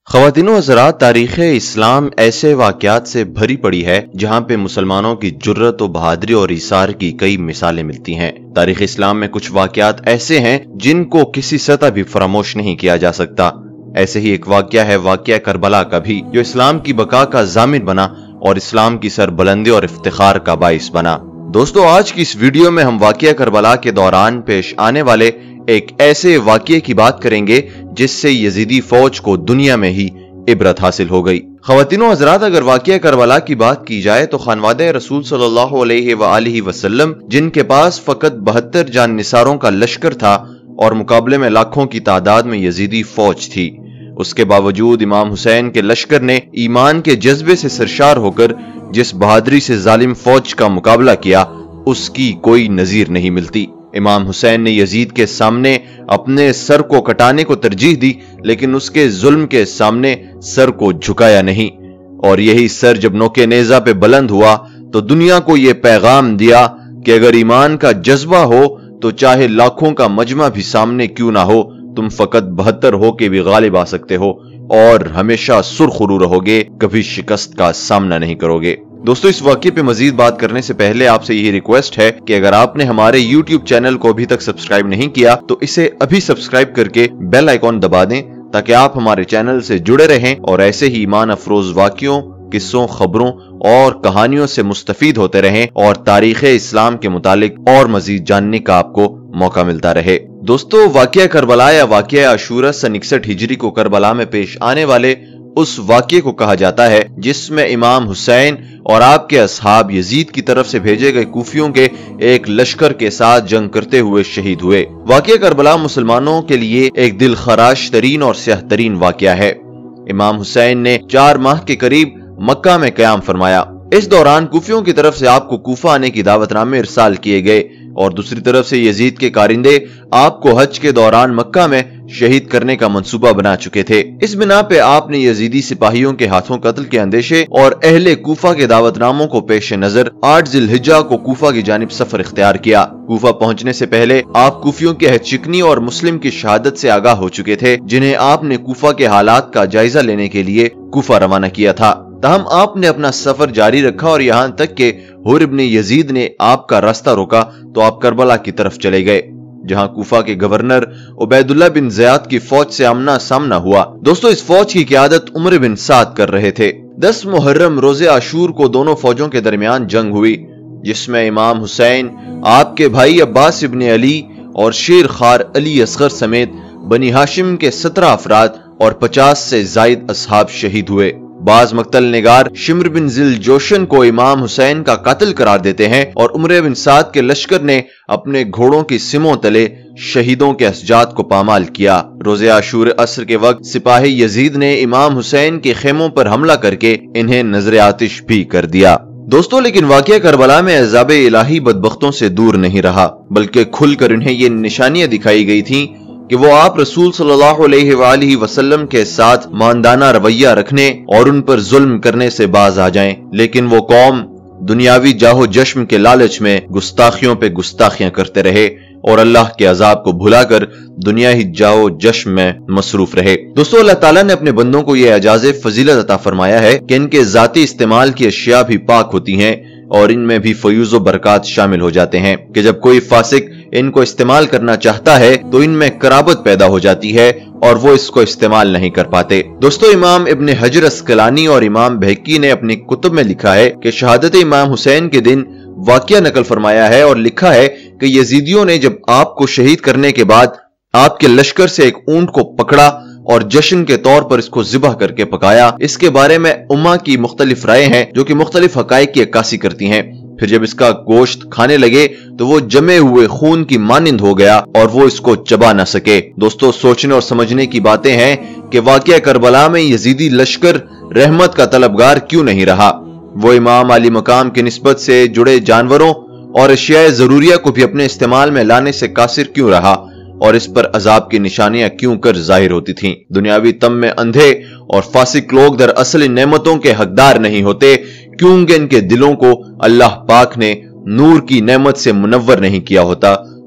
ख़वातीनो हज़रात, तारीख़ इस्लाम ऐसे वाक़यात से भरी पड़ी है जहाँ पे मुसलमानों की जुर्रत और बहादुरी और इसार की कई मिसालें मिलती हैं। तारीख़ इस्लाम में कुछ वाक़यात ऐसे हैं जिनको किसी सतह भी फरामोश नहीं किया जा सकता। ऐसे ही एक वाक़या है वाक़या करबला का भी, जो इस्लाम की बका का ज़ामिन बना और इस्लाम की सरबुलंदी और इफ्तिखार का बाइस बना। दोस्तों, आज की इस वीडियो में हम वाक़या करबला के दौरान पेश आने वाले एक ऐसे वाक़ये की बात करेंगे जिससे यजीदी फौज को दुनिया में ही इबरत हासिल हो गई। ख़वातीनो हज़रात, अगर वाक़या करबला की बात की जाए तो खानवादे रसूल सल्लल्लाहु अलैहि वसल्लम, जिनके पास फकत 72 जान निसारों का लश्कर था और मुकाबले में लाखों की तादाद में यजीदी फौज थी, उसके बावजूद इमाम हुसैन के लश्कर ने ईमान के जज्बे से सरशार होकर जिस बहादुरी से जालिम फौज का मुकाबला किया, उसकी कोई नजीर नहीं मिलती। इमाम हुसैन ने यजीद के सामने अपने सर को कटाने को तरजीह दी, लेकिन उसके जुल्म के सामने सर को झुकाया नहीं। और यही सर जब नोके नेजा पे बुलंद हुआ तो दुनिया को यह पैगाम दिया कि अगर ईमान का जज्बा हो तो चाहे लाखों का मजमा भी सामने क्यों ना हो, तुम फकत 72 होके भी गालिब आ सकते हो और हमेशा सुरखरू रहोगे, कभी शिकस्त का सामना नहीं करोगे। दोस्तों, इस वाक़ये पे मजीद बात करने से पहले आपसे यही रिक्वेस्ट है कि अगर आपने हमारे YouTube चैनल को अभी तक सब्सक्राइब नहीं किया तो इसे अभी सब्सक्राइब करके बेल आइकॉन दबा दें, ताकि आप हमारे चैनल से जुड़े रहें और ऐसे ही ईमान अफरोज वाक़यों, किस्सों, खबरों और कहानियों से मुस्तफीद होते रहें और तारीख़ इस्लाम के मुतालिक और मजीद जानने का आपको मौका मिलता रहे। दोस्तों, वाक़या करबला या वाक़या आशूरा सन 61 हिजरी को करबला में पेश आने वाले उस वाक़ये को कहा जाता है जिसमें इमाम हुसैन और आपके असहाब यजीद की तरफ से भेजे गए कूफियों के एक लश्कर के साथ जंग करते हुए शहीद हुए। वाक़या करबला मुसलमानों के लिए एक दिल खराश तरीन और स्याह तरीन वाक़या है। इमाम हुसैन ने 4 माह के करीब मक्का में क़याम फरमाया। इस दौरान कूफियों की तरफ से आपको कूफा आने की दावतनामे इरसाल किए गए और दूसरी तरफ से यजीद के कारिंदे आपको हज के दौरान मक्का में शहीद करने का मंसूबा बना चुके थे। इस बिना पे आपने यजीदी सिपाहियों के हाथों कत्ल के अंदेशे और अहले कूफा के दावतनामों को पेश नजर 8 जिलहिज्जा को कूफा की जानिब सफर इख्तियार किया। कूफा पहुंचने से पहले आप कूफियों की अहदशिकनी और मुस्लिम की शहादत से आगाह हो चुके थे, जिन्हें आपने कूफा के हालात का जायजा लेने के लिए कूफा रवाना किया था। तहम आपने अपना सफर जारी रखा और यहाँ तक के हुर इब्न यजीद ने आपका रास्ता रोका तो आप करबला की तरफ चले गए, जहां कूफा के गवर्नर उबैदुल्लाह बिन ज़ियाद की फौज से आमना सामना हुआ। दोस्तों, इस फौज की क़यादत उमर बिन साद कर रहे थे। 10 मुहर्रम रोज़े आशूर को दोनों फौजों के दरमियान जंग हुई, जिसमें इमाम हुसैन, आपके भाई अब्बास इब्न अली और शेर खार अली असगर समेत बनी हाशिम के 17 अफराद और 50 से जायद असहाब शहीद हुए। बाज मक्तल निगार शिम्र बिन जिल जोशन को इमाम हुसैन का कातिल करार देते हैं और उमर बिन साद के लश्कर ने अपने घोड़ों की सिमों तले शहीदों के असजाद को पामाल किया। रोज़े आशूर असर के वक्त सिपाही यजीद ने इमाम हुसैन के खेमों पर हमला करके इन्हें नजर आतिश भी कर दिया। दोस्तों, लेकिन वाक़या करबला में अज़ाब इलाही बदबख्तों से दूर नहीं रहा, बल्कि खुलकर इन्हें ये निशानियां दिखाई गई थी कि वो आप रसूल सल्लल्लाहु अलैहि वसल्लम के साथ मानदाना रवैया रखने और उन पर जुल्म करने से बाज आ जाएं। लेकिन वो कौम दुनियावी जाहो जश्म के लालच में गुस्ताखियों पे गुस्ताखियां करते रहे और अल्लाह के अजाब को भुलाकर दुनिया ही जाहो जश्म में मसरूफ रहे। दोस्तों, अल्लाह ताला ने अपने बंदों को यह एजाज़े फजीलत अता फरमाया है कि इनके जाती इस्तेमाल की अशिया भी पाक होती हैं और इनमें भी फयूज़ व बरकत शामिल हो जाते हैं कि जब कोई फासिक इनको इस्तेमाल करना चाहता है तो इनमें कराबत पैदा हो जाती है और वो इसको इस्तेमाल नहीं कर पाते। दोस्तों, इमाम इब्न हजर अस्कलानी और इमाम बहकी ने अपनी कुतुब में लिखा है कि शहादत इमाम हुसैन के दिन वाक़या नकल फरमाया है और लिखा है कि यजीदियों ने जब आपको शहीद करने के बाद आपके लश्कर से एक ऊंट को पकड़ा और जश्न के तौर पर इसको ज़िबह करके पकाया। इसके बारे में उम्मा की मुख्तलिफ राय हैं जो कि मुख्तलिफ हकाइक की अक्कासी करती हैं। फिर जब इसका गोश्त खाने लगे तो वो जमे हुए खून की मानिंद हो गया और वो इसको चबा ना सके। दोस्तों, सोचने और समझने की बातें हैं कि वाक़या करबला में यजीदी लश्कर रहमत का तलबगार क्यों नहीं रहा। वो इमाम अली मकाम की निस्बत से जुड़े जानवरों और अशियाए ज़रूरिया को भी अपने इस्तेमाल में लाने से कासिर क्यों रहा और इस पर अजाब की निशानियां क्यों कर जाहिर होती थीं। दुनियावी तम में अंधे और फासिक लोग दरअसल इन नेमतों के हकदार नहीं होते, क्योंकि इनके दिलों को अल्लाह पाक ने नूर की नेमत से मुनव्वर नहीं किया होता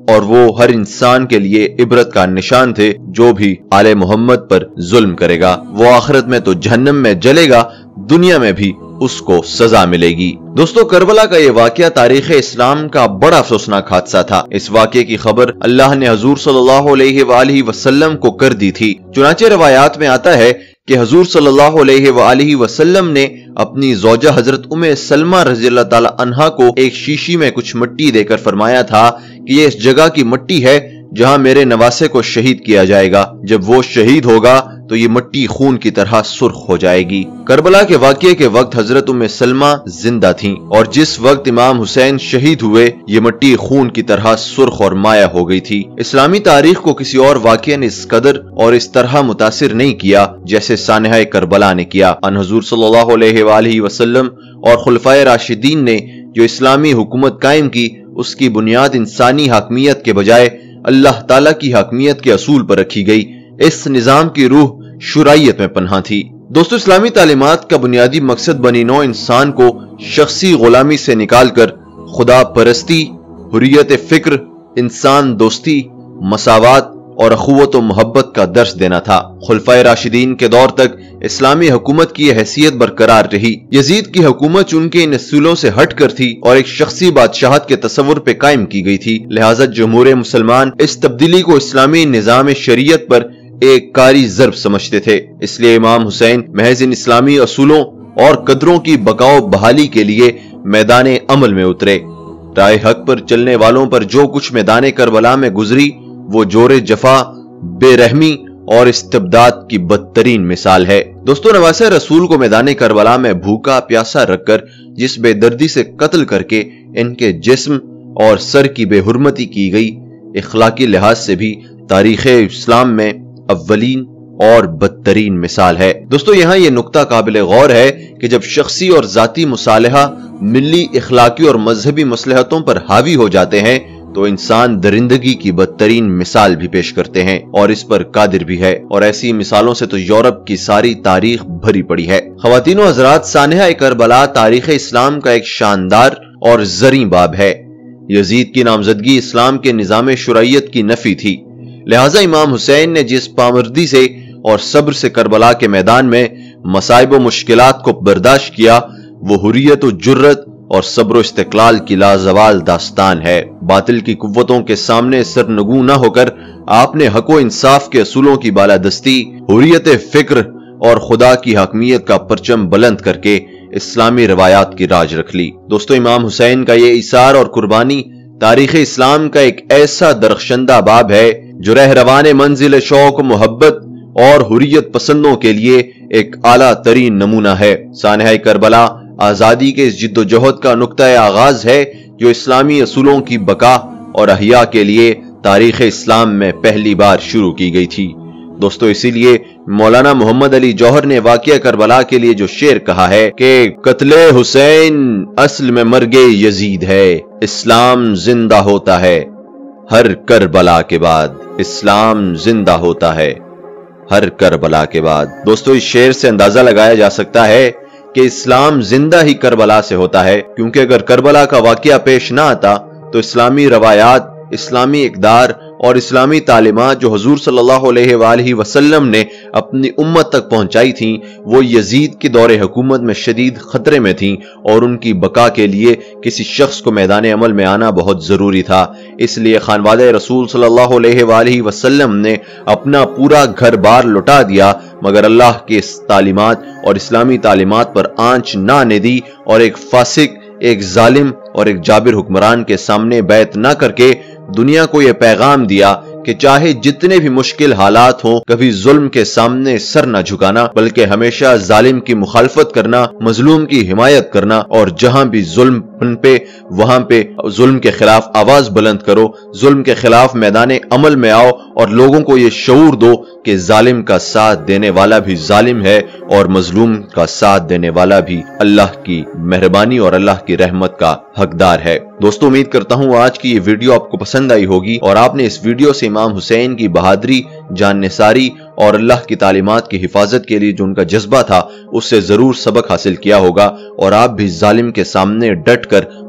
اور وہ ہر انسان کے لیے عبرت کا نشان تھے۔ جو بھی آل محمد پر ظلم کرے گا وہ آخرت میں تو جہنم میں جلے گا، دنیا میں بھی اس کو سزا ملے گی۔ دوستو، کربلا کا یہ واقعہ تاریخ اسلام کا بڑا افسوسناک حادثہ تھا۔ اس واقعے کی خبر اللہ نے حضور صلی اللہ علیہ وآلہ وسلم کو کر دی تھی۔ چنانچہ روایات میں آتا ہے کہ حضور صلی اللہ علیہ وآلہ وسلم نے اپنی زوجہ حضرت ام سلمہ رضی اللہ تعالی عنہا کو ایک شیشی میں کچھ مٹی دے کر فرمایا تھا کہ یہ اس جگہ کی مٹی ہے جہاں میرے نواسے کو شہید کیا جائے گا، جب وہ شہید ہوگا تو یہ مٹی خون کی طرح سرخ ہو جائے گی۔ کربلا کے واقعے کے وقت حضرت ام سلمہ زندہ تھیں، اور جس وقت امام حسین شہید ہوئے یہ مٹی خون کی طرح سرخ اور مائع ہو گئی تھی۔ اسلامی تاریخ کو کسی اور واقعے نے اس قدر اور اس طرح متاثر نہیں کیا جیسے سانحہ کربلا نے کیا۔ ان حضور صلی اللہ علیہ وآلہ وسلم اور خلفائے راشدین نے جو اسلامی حکومت قائم کی، اس کی بنیاد انسانی حاکمیت کے بجائے اللہ تعالیٰ کی حاکمیت کے اصول پر رکھی گئی۔ اس نظام کی روح شرعیت میں پنہاں تھی۔ دوستو، اسلامی تعلیمات کا بنیادی مقصد بنی نوع انسان کو شخصی غلامی سے نکال کر خدا پرستی، حریت فکر، انسان دوستی، مساوات اور اخوت و محبت کا درس دینا تھا۔ خلفائے راشدین کے دور تک اسلامی حکومت کی یہ حیثیت برقرار رہی۔ یزید کی حکومت چونکہ ان اصولوں سے ہٹ کر تھی اور ایک شخصی بادشاہت کے تصور پہ قائم کی گئی تھی، لہٰذا جمہور مسلمان اس تبدیلی کو اسلامی نظام شریعت پر ایک کاری ضرب سمجھتے تھے۔ اس لیے امام حسین محض ان اسلامی اصولوں اور قدروں کی بقا و بحالی کے لیے میدان عمل میں اترے۔ رائے حق پر چلنے والوں پر جو کچھ میدان کربلا میں گزری وہ جور جفا، بے رحمی اور استبداد کی بدترین مثال ہے۔ دوستو، نواسہ رسول کو میدان کربلا میں بھوکا پیاسا رکھ کر جس بے دردی سے قتل کر کے ان کے جسم اور سر کی بے حرمتی کی گئی، اخلاقی لحاظ سے بھی تاریخ اسلام میں اولین اور بدترین مثال ہے۔ دوستو، یہاں یہ نقطہ قابل غور ہے کہ جب شخصی اور ذاتی مصالحہ ملی، اخلاقی اور مذہبی مصلحتوں پر حاوی ہو جاتے ہیں تو انسان درندگی کی بدترین مثال بھی پیش کرتے ہیں اور اس پر قادر بھی ہے، اور ایسی مثالوں سے تو یورپ کی ساری تاریخ بھری پڑی ہے۔ خواتین و حضرات، سانحہ کربلا تاریخ اسلام کا ایک شاندار اور زرعی باب ہے۔ یزید کی نامزدگی اسلام کے نظام شرعیت کی نفی تھی، لہٰذا امام حسین نے جس پامردی سے اور صبر سے کربلا کے میدان میں مصائب و مشکلات کو برداشت کیا، وہ حریت و جرت اور صبر و استقلال کی لازوال داستان ہے۔ باطل کی قوتوں کے سامنے سرنگوں نہ ہو کر آپ نے حق و انصاف کے اصولوں کی بالادستی، حریت فکر اور خدا کی حاکمیت کا پرچم بلند کر کے اسلامی روایات کی راج رکھ لی۔ دوستو، امام حسین کا یہ ایثار اور قربانی تاریخ اسلام کا ایک ایسا درخشندہ باب ہے جو رہروان منزل شوق و محبت اور حریت پسندوں کے لیے ایک اعلیٰ ترین نمونہ ہے۔ سانحہ کربلا آزادی کے اس جد و جہد کا نقطہ آغاز ہے جو اسلامی اصولوں کی بقا اور احیاء کے لیے تاریخ اسلام میں پہلی بار شروع کی گئی تھی۔ دوستو، اسی لیے مولانا محمد علی جوہر نے واقعہ کربلا کے لیے جو شعر کہا ہے کہ قتل حسین اصل میں مرگ یزید ہے، اسلام زندہ ہوتا ہے ہر کربلا کے بعد، اسلام زندہ ہوتا ہے ہر کربلا کے بعد۔ دوستو، اس شعر سے اندازہ لگایا جا سکتا ہے کہ اسلام زندہ ہی کربلا سے ہوتا ہے، کیونکہ اگر کربلا کا واقعہ پیش نہ آتا تو اسلامی روایات، اسلامی اقدار اور اسلامی تعلیمات جو حضور صلی اللہ علیہ وآلہ وسلم نے اپنی امت تک پہنچائی تھیں، وہ یزید کے دور حکومت میں شدید خطرے میں تھیں، اور ان کی بقا کے لیے کسی شخص کو میدان عمل میں آنا بہت ضروری تھا۔ اس لیے خانوادہ رسول صلی اللہ علیہ وآلہ وسلم نے اپنا پورا گھر بار لٹا دیا، مگر اللہ کے اس تعلیمات اور اسلامی تعلیمات پر آنچ نہ آنے دی، اور ایک فاسق، ایک ظالم اور ایک جابر حکمران کے سامنے بیعت نہ کر کے دنیا کو یہ پیغام دیا کہ چاہے جتنے بھی مشکل حالات ہوں، کبھی ظلم کے سامنے سر نہ جھکانا، بلکہ ہمیشہ ظالم کی مخالفت کرنا، مظلوم کی حمایت کرنا، اور جہاں بھی ظلم پہ وہاں پہ ظلم کے خلاف آواز بلند کرو، ظلم کے خلاف میدان عمل میں آؤ، اور لوگوں کو یہ شعور دو کہ ظالم کا ساتھ دینے والا بھی ظالم ہے اور مظلوم کا ساتھ دینے والا بھی اللہ کی مہربانی اور اللہ کی رحمت کا حقدار ہے۔ دوستو، امید کرتا ہوں آج کی یہ ویڈیو آپ کو پسند آئی ہوگی اور آپ نے اس ویڈیو سے امام حسین کی بہادری، جان نثاری اور اللہ کی تعلیمات کی حفاظت کے لیے جو ان کا جذبہ تھا اس سے ضرور سبق حاصل کیا ہوگا، اور آپ بھی ظالم کے سامنے ڈٹ کر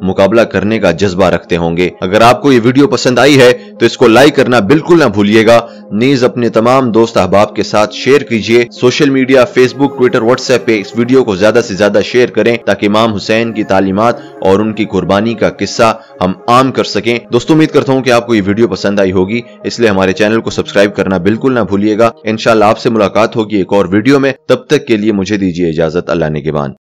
मुकाबला करने का जज्बा रखते होंगे। अगर आपको ये वीडियो पसंद आई है तो इसको लाइक करना बिल्कुल ना भूलिएगा। नीज अपने तमाम दोस्त अहबाब के साथ शेयर कीजिए। Social media, facebook, twitter, whatsapp पे इस वीडियो को ज्यादा से ज्यादा शेयर करें ताकि इमाम हुसैन की तालीमात और उनकी कुर्बानी का किस्सा हम आम कर सकें। दोस्तों, उम्मीद करता हूं कि आपको ये वीडियो पसंद आई होगी, इसलिए हमारे चैनल को सब्सक्राइब करना बिल्कुल ना भूलिएगा। इंशाल्लाह आपसे मुलाकात होगी एक और वीडियो में। तब तक के लिए मुझे दीजिए इजाजत। अल्लाह निगहबान।